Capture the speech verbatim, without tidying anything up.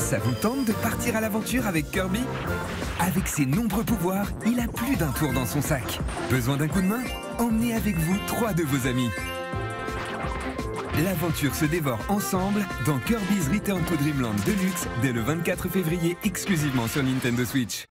Ça vous tente de partir à l'aventure avec Kirby? Avec ses nombreux pouvoirs, il a plus d'un tour dans son sac. Besoin d'un coup de main? Emmenez avec vous trois de vos amis. L'aventure se dévore ensemble dans Kirby's Return to Dreamland Deluxe dès le vingt-quatre février exclusivement sur Nintendo Switch.